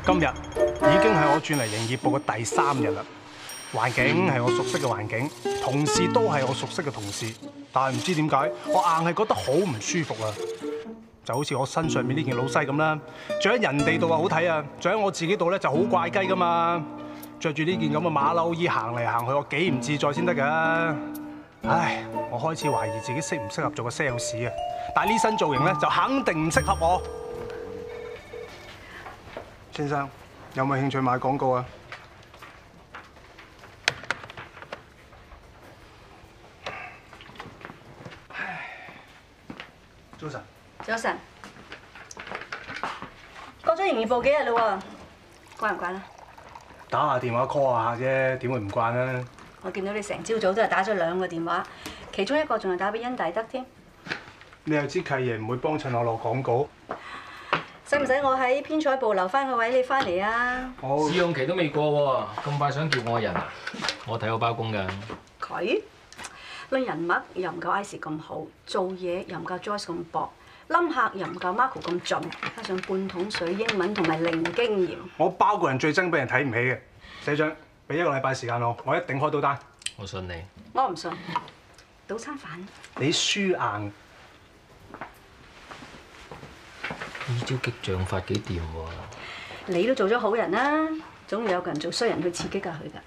今日已經係我轉嚟營業部嘅第3日啦。環境係我熟悉嘅環境，同事都係我熟悉嘅同事，但係唔知點解，我硬係覺得好唔舒服啊！就好似我身上面呢件老西咁啦，着喺人哋度啊好睇啊，着喺我自己度咧就好怪雞噶嘛。着住呢件咁嘅馬騮衣行嚟行去，我幾唔自在先得㗎。唉，我開始懷疑自己適唔適合做個 sales 啊！但係呢身造型咧就肯定唔適合我。先生，有冇興趣買廣告啊？早晨。 早晨。過咗營業部幾日啦喎，慣唔慣啊？ 打下電話 call 下啫，點會唔慣啊？ 我見到你成朝早都係打咗2個電話，其中一個仲係打俾恩大德添。 你又知契爺唔會幫襯我落廣告？ 使唔使我喺編採部留翻個位你翻嚟啊？ 好。 試用期都未過喎，咁快想叫我人啊？我睇我包公㗎。 佢論人脈又唔夠 Ice 咁好，做嘢又唔夠 Joyce 咁薄，冧客又唔夠 Marco 咁盡，加上半桶水英文同埋零經驗。 我包個人最憎俾人睇唔起嘅。社長，俾1個禮拜時間我一定開到單。 我信你。 我唔信。賭餐飯。 你輸硬。 呢招激將法幾掂喎！ 你都做咗好人啦，總會有個人做衰人去刺激下佢㗎。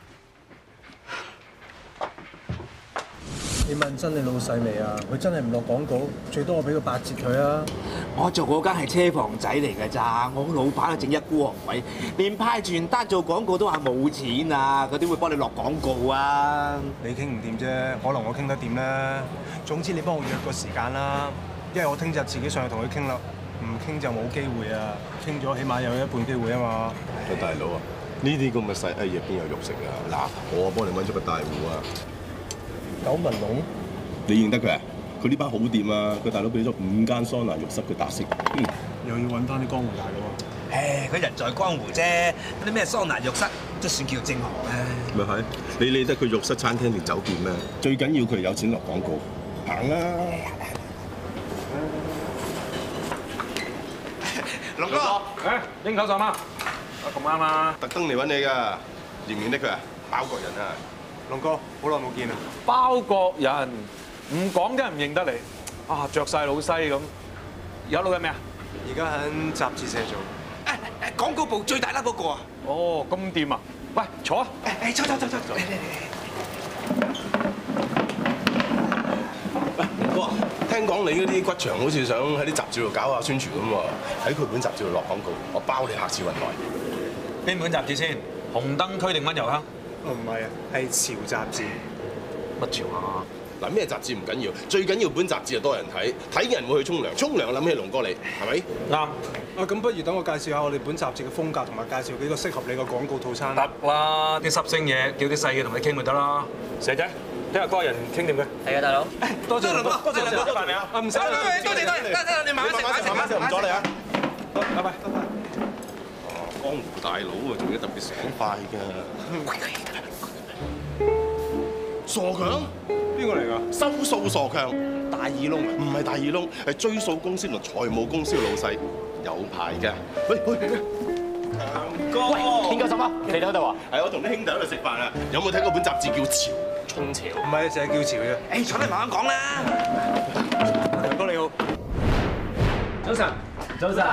你問真你老細未啊？佢真係唔落廣告，最多我俾個8折佢啊！ 我做嗰間係車房仔嚟㗎咋，我老闆啊整一孤學位，連派傳單做廣告都話冇錢啊！佢點會幫你落廣告啊？ 你傾唔掂啫，可能我傾得掂啦。總之你幫我約個時間啦，因為我聽日自己上去同佢傾啦，唔傾就冇機會啊！傾咗起碼有1半機會啊嘛。 喂，大佬啊，呢啲咁嘅細嘢邊有肉食啊？嗱，我幫你揾咗個大戶啊！ 九文龍， 你認得佢啊？佢呢班好掂啊！佢大佬俾咗5間桑拿浴室佢搭色， 又要揾翻啲江湖大佬啊！ 誒，佢人在江湖啫，嗰啲咩桑拿浴室都算叫正行啦。 咪係？你理得佢浴室、餐廳定酒店咩？最緊要佢有錢落廣告，行啦！ 龍哥， 誒，應口上啦！咁啱啊！ 特登嚟揾你㗎，認唔認得佢啊？包國人啊！ 龍哥，好耐冇見啊！ 包國人唔講真係唔認得你啊！着晒老西咁，而家撈緊咩啊？ 而家喺雜誌社做。 廣告部最大粒嗰個啊！ 哦，咁掂啊！喂，坐啊！ 坐，嚟。 喂，龍哥，聽講你嗰啲骨場好似想喺啲雜誌度搞下宣傳咁喎，喺佢本雜誌度落廣告，我包你客似雲來。 邊本雜誌先？紅燈區定溫柔鄉？ 哦，唔係啊，係潮雜誌。 乜潮啊？ 嗱，咩雜誌唔緊要，最緊要本雜誌就多人睇，睇嘅人會去沖涼，沖涼諗起龍哥你，係咪？ 啱。 啊，咁不如等我介紹下我哋本雜誌嘅風格，同埋介紹幾個適合你嘅廣告套餐。 得啦，啲濕星嘢叫啲細嘅同你傾咪得啦。蛇仔，聽日嗰個人傾掂佢。 係啊，大佬。 多謝龍哥， 多謝龍哥食飯未啊？啊，唔使啦， 多謝，得，你慢慢食， 唔阻你啊！ 拜拜。 江湖大佬啊，仲要特別爽快㗎。傻強？ 邊個嚟㗎？ 收數傻強，大耳窿啊？唔係大耳窿，係追數公司同財務公司嘅老細，有牌嘅。喂，強哥， 邊個什麼？你哋喺度啊？ 係我同啲兄弟喺度食飯啊！有冇睇過本雜誌叫《潮沖潮》？ 唔係，淨係叫潮啫。 坐低慢慢講啦。 強哥你好。 早晨，早晨，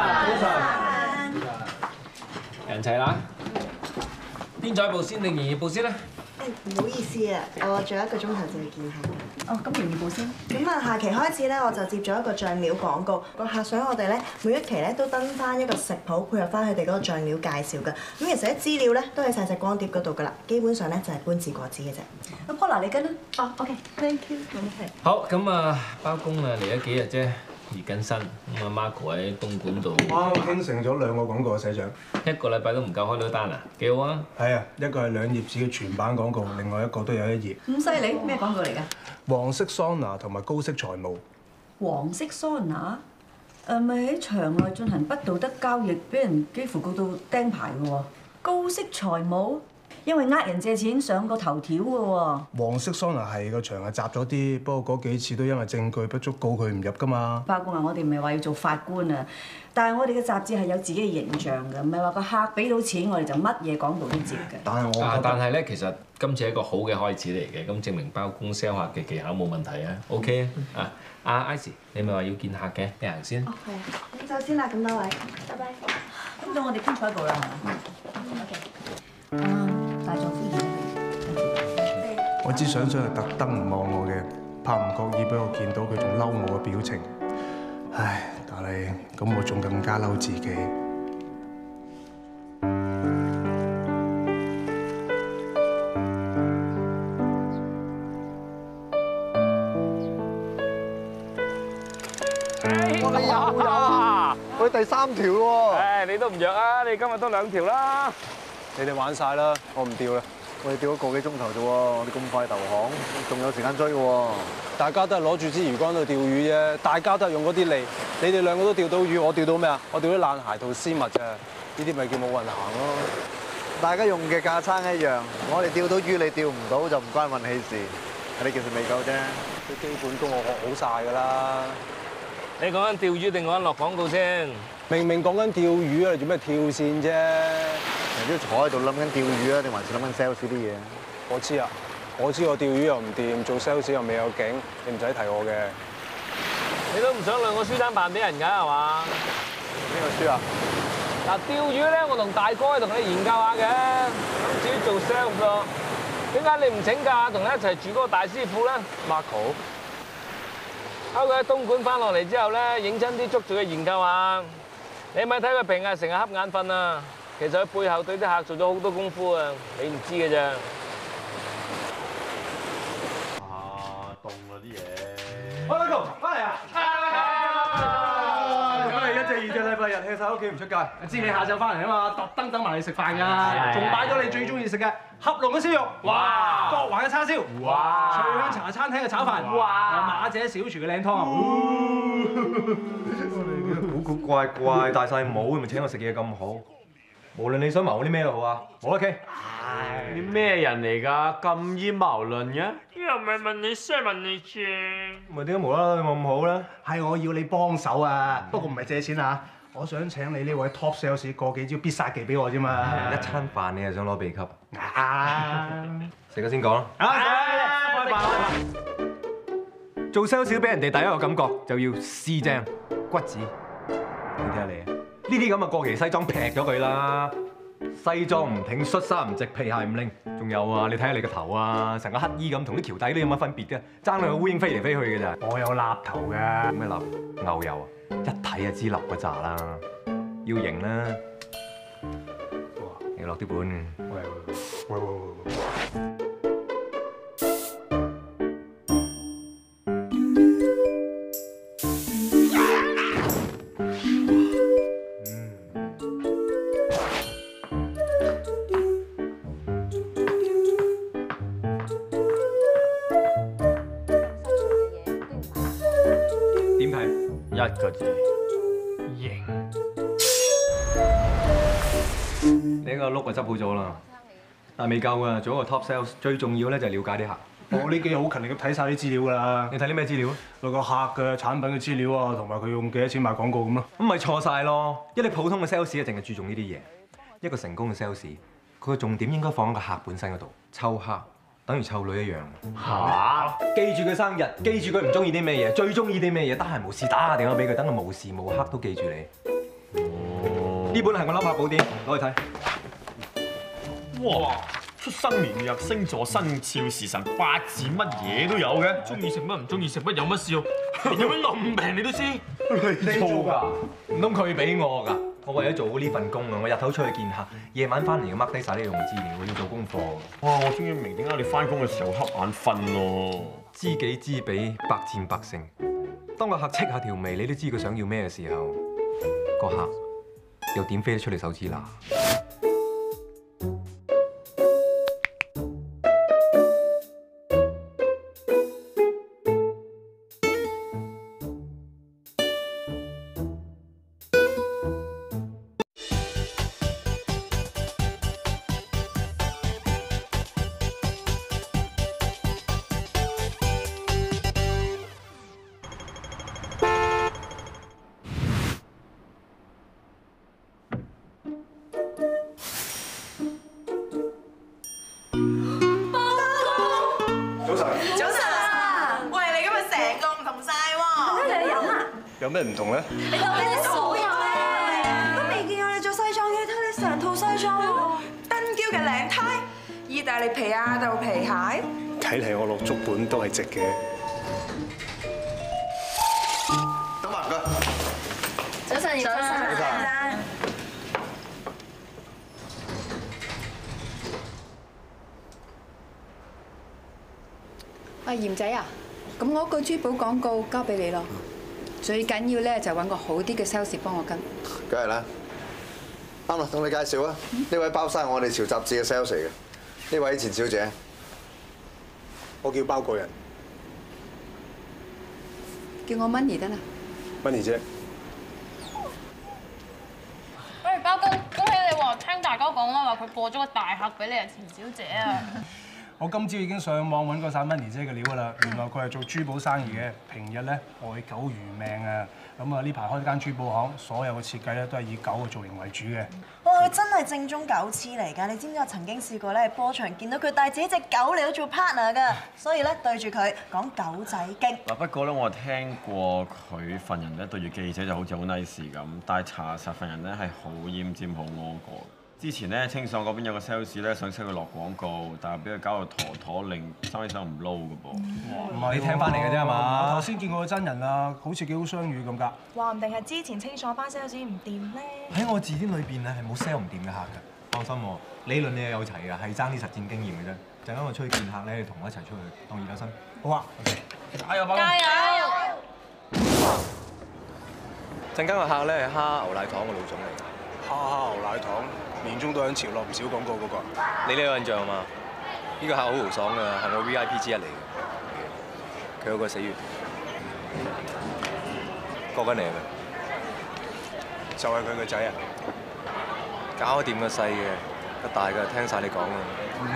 人齊啦。編採部先定營業部先咧？ 唔好意思啊，我仲有1個鐘頭就去見客。 哦，咁營業部先。 咁啊，下期開始咧，我就接咗一個醬料廣告。個客想我哋咧每一期咧都登翻一個食譜，配合翻佢哋嗰個醬料介紹嘅。咁其實啲資料咧都喺晒隻光碟嗰度㗎啦，基本上咧就係搬字過紙嘅啫。 咁 Paula 你跟啦。哦，OK，thank you。冇問題。 好，咁啊，包公啊嚟咗幾日啫，熱緊身。咁啊 Marco 喺東莞度， 啱傾成咗2個廣告啊，社長。 1個禮拜都唔夠開到單啊，幾好啊！ 係啊，一個係2頁紙嘅全版廣告，另外一個都有1頁。 咁犀利？咩廣告嚟㗎？ 黃色桑拿同埋高息財務。 黃色桑拿？咪喺場外進行不道德交易，俾人幾乎告到釘牌嘅喎。高息財務？ 因為呃人借錢上過頭條嘅喎。 黃色桑拿係個場係窄咗啲，不過嗰幾次都因為證據不足告佢唔入㗎嘛。 法官話我哋唔係話要做法官啊，但係我哋嘅雜誌係有自己嘅形象嘅，唔係話個客俾到錢我哋就乜嘢廣告都接嘅。 但係咧，其實今次係一個好嘅開始嚟嘅，咁證明包公 sell 客嘅技巧冇問題啊。OK 啊，阿 Icy， 你咪話要見客嘅，你行先。 哦，係啊，咁走先啦，咁多位，拜拜。 咁到我哋編採部啦，係嘛？OK。大丈夫我知想係特登唔望我嘅，怕唔覺意俾我見到佢仲嬲我嘅表情。唉，但係咁我仲更加嬲自己。 我哋又有啊！我哋第3條喎。 誒，你都唔弱啊！你今日都2條啦。 你哋玩晒啦，我唔釣啦。 我哋釣咗個幾鐘頭啫喎，我哋咁快投降，仲有時間追嘅喎。 大家都係攞住支魚竿去釣魚啫，大家都係用嗰啲脷。你哋兩個都釣到魚，我釣到咩啊？我釣到爛鞋套絲襪啫。呢啲咪叫冇運行咯。 大家用嘅架撐一樣，我哋釣到魚，你釣唔到就唔關運氣事，係你技術未夠啫。 啲基本功我學好晒㗎啦。 你講緊釣魚定講緊落廣告先？ 明明講緊釣魚啊，你做咩跳線啫？ 人都坐喺度諗緊釣魚啊，定還是諗緊 sales 啲嘢？ 我知啊，我知我釣魚又唔掂，做 sales 又未有景，你唔使提我嘅。 你都唔想兩個書單辦俾人㗎係嘛？ 邊個書啊？ 嗱，釣魚咧，我同大哥同你研究下嘅。至於做 sales 咯，點解你唔請假同你一齊住嗰個大師傅咧 Marco， 佢喺東莞翻落嚟之後咧，認真啲捉住佢研究下。你咪睇佢平日成日瞌眼瞓啊！其實佢背後對啲客做咗好多功夫啊，你唔知嘅咋。 凍啦啲嘢。 好啦，哥，翻嚟啊！咁你1隻2隻禮拜日 hea 曬屋企唔出街，知你下晝翻嚟啊嘛，特登等埋你食飯㗎，仲買咗你最中意食嘅合龍嘅燒肉，哇，國華嘅叉燒，哇，翠香茶餐廳嘅炒飯，哇，馬姐小廚嘅靚湯啊！ 古怪怪，戴晒帽，咪請我食嘢咁好。無論你想謀啲咩都好啊，冇得傾。 你咩人嚟㗎？咁陰謀論嘅？又唔係問你聲問你借。 咪點解無啦啦對我咁好咧？ 係我要你幫手啊，不過唔係借錢啊，我想請你呢位 top sales 過幾招必殺技俾我啫嘛。 一餐飯你係想攞秘笈？食咗先講啦。 開飯。 做 sales 俾人哋第一個感覺就要試正骨子。你睇下你啊，呢啲咁嘅過期西裝劈咗佢啦！西裝唔挺，恤衫唔直，皮鞋唔拎，仲有啊！你睇下你個頭啊，成個乞衣咁，同啲橋底都有乜分別嘅？爭兩個烏蠅飛嚟飛去嘅咋？ 我有蠟頭㗎。 咩蠟？牛油啊！一睇就知立嗰扎啦，要型啦！你落啲本嘅。喂。 1個字，型。 你個碌就執好咗啦，但係未夠啊！做一個 top sales 最重要咧就係了解啲客。 我呢幾日好勤力咁睇晒啲資料㗎啦。 你睇啲咩資料啊？ 個客嘅產品嘅資料啊，同埋佢用幾多錢買廣告咁咯。 咁咪錯晒咯！一啲普通嘅 sales 啊，淨係注重呢啲嘢。一個成功嘅 sales，佢嘅重點應該放喺個客本身嗰度，湊客。等於湊女一樣。 嚇！ 記住佢生日，記住佢唔中意啲咩嘢，最中意啲咩嘢，得閒無事打下電話俾佢，等佢無時無刻都記住你。呢本係我粒客寶典，攞去睇。 哇！出生年月日星座生肖時辰八字乜嘢都有嘅，中意食乜唔中意食乜有乜笑，連有乜lum病你都知。 你做㗎？唔通佢俾我㗎？我為咗做好呢份工啊！我日頭出去見客，夜晚翻嚟要 mark 低晒啲用資料，要做功課。 哇！我終於明點解你翻工嘅時候瞌眼瞓咯。 知己知彼，百戰百勝。當個客戚下條眉，你都知佢想要咩嘅時候，個客又點飛得出你手指罅？ 早晨啊！喂，你今日成個唔同晒喎。 你嚟飲啊？ 有咩唔同咧？ 你都好有啊！都未見過你做西裝嘅，睇你成套西裝喎，燈嬌嘅領呔，意大利皮亞豆皮鞋。 睇嚟我落足本都係值嘅。 等埋唔該。 早晨，早晨。 喂，嚴仔啊，咁我個珠寶廣告交俾你咯。最緊要咧就揾個好啲嘅 sales 幫我跟。 梗係啦。啱啦，同你介紹啊，呢位包生係我哋潮雜誌嘅 sales 嚟嘅，呢位錢小姐。 我叫包國人。 叫我 Money 得啦。 Money 姐。 喂，包公，恭喜你喎！聽大家講啦，話佢過咗個大客俾你啊，錢小姐啊！ 我今朝已經上網揾過晒 Money 姐嘅料㗎啦，原來佢係做珠寶生意嘅，平日咧愛狗如命啊！咁啊呢排開間珠寶行，所有嘅設計咧都係以狗嘅造型為主嘅。 哇！佢真係正宗狗痴嚟㗎，你知唔知我曾經試過咧喺波場見到佢帶自己隻狗嚟到做 partner 㗎，所以咧對住佢講狗仔經。 嗱不過咧，我聽過佢份人咧對住記者就好似好 nice 咁，但係查實份人咧係好奄尖、好惡過。之前咧清爽嗰邊有個 sales 咧想請佢落廣告，但係俾佢搞到陀陀令，生意上唔撈嘅噃。 唔係你聽翻嚟嘅啫係嘛？我頭先見過佢真人啊，好似幾好相處咁㗎。 話唔定係之前清爽班 sales 唔掂咧。 喺我字典裏邊咧係冇 sell 唔掂嘅客㗎，放心喎，理論你係有齊㗎，係爭啲實戰經驗嘅啫。陣間我出去見客咧，你同我一齊出去當熱救生。好啊 ，OK。 加油！ 加油！ 陣間個客咧係蝦牛奶糖嘅老總嚟㗎。蝦牛奶糖，年中都響潮落唔少廣告嗰個。你呢個印象嘛？呢個客好豪爽㗎，係我 VIP 之一嚟嘅。佢有個死穴，過緊嚟係咪？就係佢個仔啊！搞掂個細嘅，個大嘅聽晒你講啦。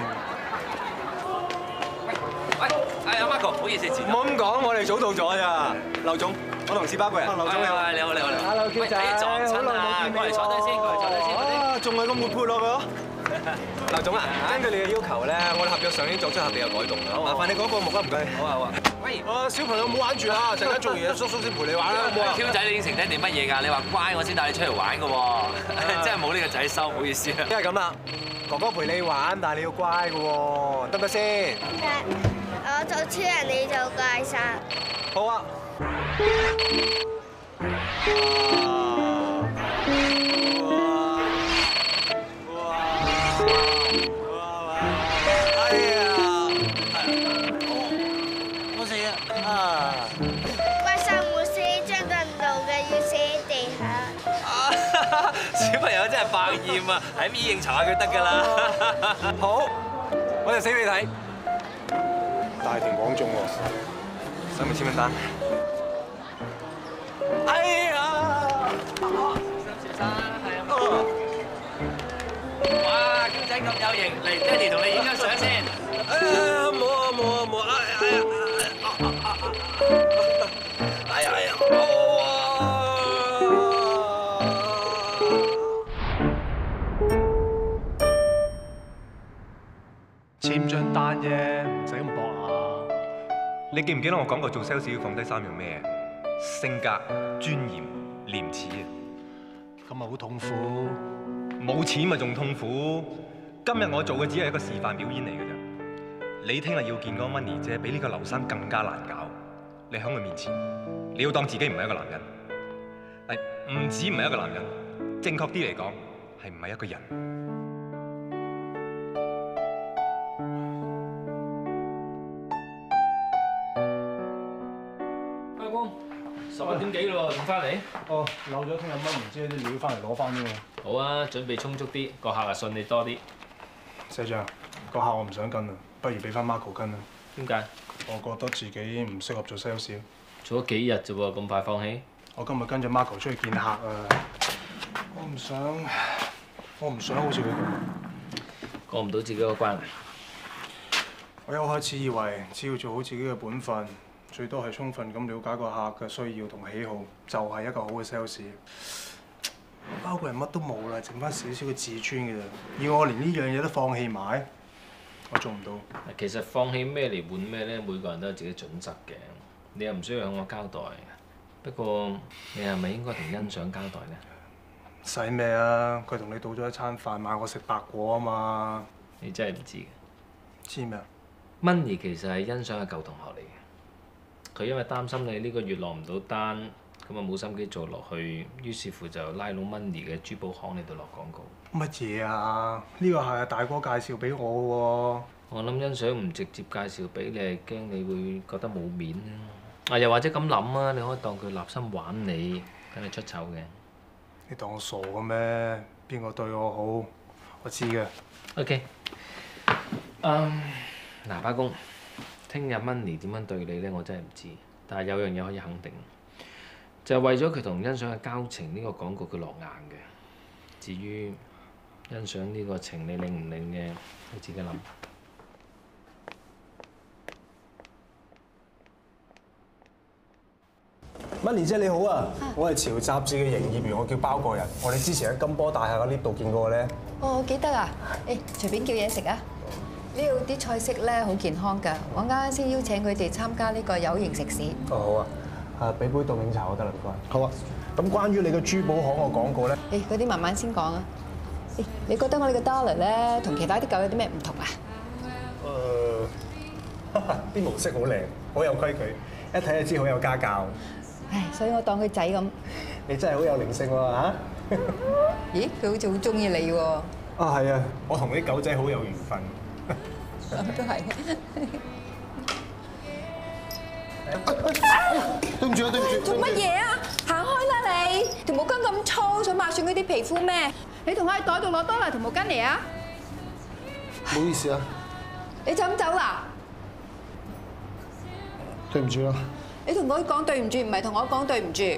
喂，阿 Marco， 唔好意思， 唔好咁講，我哋早到咗咋。劉總，我同事包個人。劉總你好。 你好，你好。 Hello Q 仔， 撞親啊！過嚟坐低先，過嚟坐低先。 啊，仲係咁活潑落去。劉總啊，根據你嘅要求咧，我哋合約上已經作出合理嘅改動啦。麻煩你講個目啊，唔該。好啊好啊。喂，小朋友唔好玩住啊！陣間做完嘢，叔叔先陪你玩啦，好唔好啊 ？Q 仔，你應承爹哋乜嘢㗎？你話乖，我先帶你出嚟玩㗎喎。真係冇呢個仔收，唔好意思啊。 因為咁啦，哥哥陪你玩，但係你要乖㗎喎，得唔得先？ 得。我做超人，你做怪獸。 好啊。 小朋友真係百厭啊！喺 V 應酬下佢得㗎啦。 好，我就死俾你睇。大庭廣眾喎，使唔使簽名單？哎呀！ 小生係啊！哇，Q 仔咁有型，嚟爹哋同你影張相先。 冇啊冇啊冇啊！哎呀哎呀！ 簽張單啫，唔使咁搏啊！ 你記唔記得我講過做 sales 要放低3樣咩？性格、尊嚴、廉恥啊！ 咁咪好痛苦。 冇錢咪仲痛苦。今日我做嘅只係一個示範表演嚟嘅啫。你聽日要見嗰個 Money 姐，比呢個劉生更加難搞。你喺佢面前，你要當自己唔係一個男人。唔止唔係一個男人，正確啲嚟講係唔係一個人。 11點幾咯，仲翻嚟？ 哦，漏咗聽日Money姐啲料翻嚟攞翻啫喎。 好啊，準備充足啲，個客啊信你多啲。 社長，個客我唔想跟啦，不如俾翻 Marco 跟啦。 點解？ 我覺得自己唔適合做 sales。 做咗幾日啫喎，咁快放棄？ 我今日跟咗 Marco 出去見客啊！我唔想好似佢咁過唔到自己個關。 我一開始以為只要做好自己嘅本分，最多係充分咁了解個客嘅需要同喜好，就係一個好嘅 sales。包括人乜都冇啦，剩翻少少嘅自尊嘅咋。而我連呢樣嘢都放棄埋， 我做唔到。 其實放棄咩嚟換咩咧，每個人都有自己準則嘅，你又唔需要向我交代。不過你係咪應該同欣賞交代咧？ 使咩啊？佢同你賭咗一餐飯，買我食白果啊嘛。 你真係唔知嘅。 知咩啊 Money 其實係欣賞嘅舊同學嚟嘅，佢因為擔心你呢個月落唔到單，咁啊冇心機做落去，於是乎就拉攏 Money 嘅珠寶行嚟度落廣告。 乜嘢啊？呢個係大哥介紹俾我喎。 我諗欣賞唔直接介紹俾你，係驚你會覺得冇面啊！又或者咁諗啊，你可以當佢立心玩你，等你出醜嘅。 你當我傻嘅咩？邊個對我好？我知嘅。 OK。嗱，包公，聽日 Money 點樣對你咧，我真係唔知。但係有樣嘢可以肯定，就係為咗佢同欣賞嘅交情，呢個廣告佢落硬嘅。至於欣賞呢個情你領唔領嘅，你自己諗。 Money 姐你好啊，我係潮雜誌嘅營業員，我叫包國人。我哋之前喺金波大廈嘅 lift 度見過咧。 哦，記得啊！誒，隨便叫嘢食啊！呢度啲菜式咧好健康㗎，我啱啱先邀請佢哋參加呢個有型食肆。 哦，好啊，俾杯凍檸茶我得啦，唔該。好啊。咁關於你嘅珠寶行嘅廣告咧？ 誒，嗰啲慢慢先講啊。誒，你覺得我呢個 Dollar 咧同其他啲狗有啲咩唔同啊？ 啲模式好靚，好有規矩，一睇就知好有家教。 唉，所以我當佢仔咁。 你真係好有靈性喎嚇！ 咦，佢好似好中意你喎。 啊，係啊，我同啲狗仔好有緣分。 都係。 對唔住啊，對唔住。 做乜嘢啊？行開啦你！條毛巾咁粗，想抹損佢啲皮膚咩？你同我喺袋度攞多兩條毛巾嚟啊！ 唔好意思啊。 你就咁走啦？ 對唔住啊。 你同佢講對唔住，唔係同我講對唔住。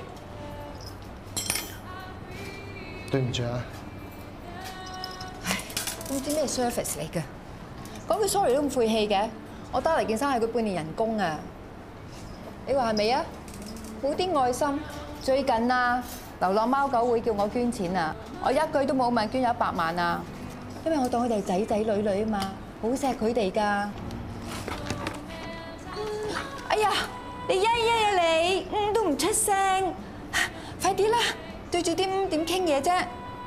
對唔住啊。 唉，唔知咩 service 嚟㗎？講句 sorry 都咁晦氣嘅，我得嚟件衫係佢半年人工啊！你話係咪啊？冇啲愛心。最近啊，流浪貓狗會叫我捐錢啊，我一句都冇問，捐咗100萬啊！因為我當佢哋係仔仔女女啊嘛，好錫佢哋㗎。哎呀！你呀你，都唔出聲，快啲啦！對住啲點傾嘢啫？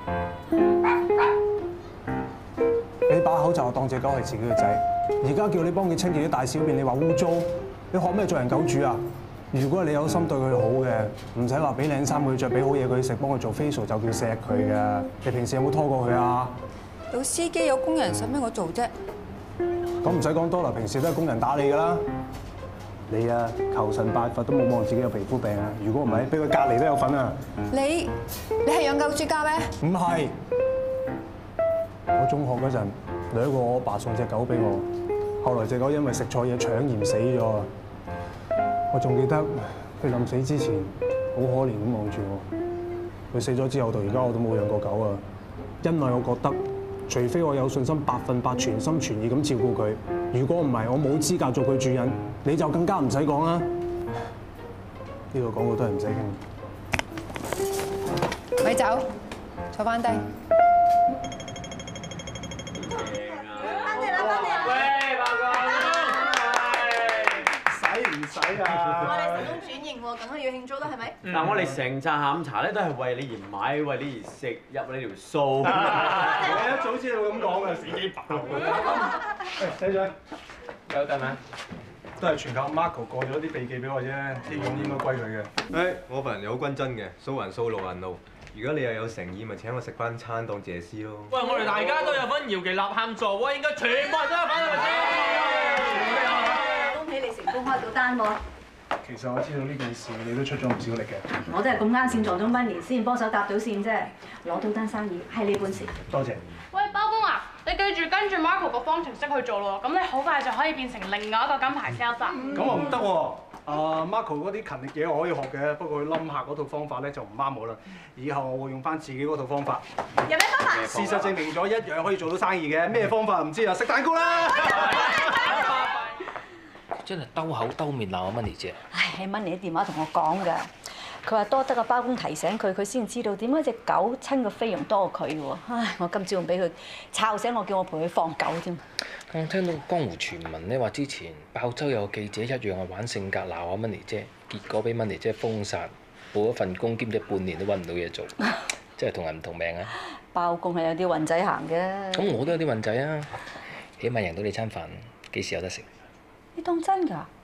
你把口就當隻狗係自己嘅仔，而家叫你幫佢清潔啲大小便，你話污糟，你學咩做人狗主啊？如果你有心對佢好嘅，唔使話俾靚衫佢着，俾好嘢佢食，幫佢做 facial 就叫錫佢嘅。你平時有冇拖過佢啊？ 有司機有工人，使咩我做啫？ 咁唔使講多啦，平時都係工人打你㗎啦。你啊，求神拜佛都冇望自己有皮膚病啊！如果唔係，俾佢隔離都有份啊！ 你係養狗專家咩？ 唔係，我中學嗰陣，兩個我爸送隻狗俾我，後來隻狗因為食錯嘢腸炎死咗啊！我仲記得佢臨死之前，好可憐咁望住我。佢死咗之後到而家我都冇養過狗啊！因為我覺得，除非我有信心100%全心全意咁照顧佢，如果唔係，我冇資格做佢主人。你就更加唔使講啦。呢個廣告都係唔使傾。 咪走，坐翻低。 喂，報告。 使唔使啊？ 我哋成功轉型喎，梗係要慶祝啦，係咪？ 嗱，我哋成扎下午茶咧都係為你而買，為你而食，入你條數。 我一早知道咁講嘅，死機爆。仔仔， 有得咩？ 都係全靠 Marco 過咗啲秘技俾我啫，啲佣應該歸佢嘅。 誒，我份人又好均真嘅，數人數路人路。如果你又有誠意，咪請我食翻餐當謝師咯。 喂，我哋大家都有份搖旗吶喊助威，應該全部人都有份係咪先？ 恭喜你成功開到單喎！ 其實我知道呢件事你都出咗唔少力嘅。 我都係咁啱先撞到 Money 先幫手搭到線啫，攞到單生意係你本事。 多謝。 喂，包公啊，你記住跟住 Marco 個方程式去做咯，咁你好快就可以變成另外一個金牌 sales 啦。 咁啊唔得喎！Marco 嗰啲勤力嘢我可以學嘅，不過佢冧客嗰套方法咧就唔啱我啦。以後我會用翻自己嗰套方法。 有咩方法？ 事實證明咗一樣可以做到生意嘅，咩方法唔知啊？食蛋糕啦！ 真係兜口兜面鬧阿 Money 姐。 唉，係 Money 電話同我講㗎，佢話多得個包公提醒佢，佢先知道點解隻狗親個菲傭多過佢喎。唉，我今朝仲俾佢吵醒我，叫我陪佢放狗添。 我聽到江湖傳聞咧，話之前爆州有個記者一樣係玩性格鬧下 Money 姐，結果俾 Money 姐封殺，冇一份工，兼且半年都揾唔到嘢做，真係同人唔同命啊！ 包公係有啲運仔行嘅。 咁我都有啲運仔啊，起碼贏到你餐飯，幾時有得食？ 你當真㗎？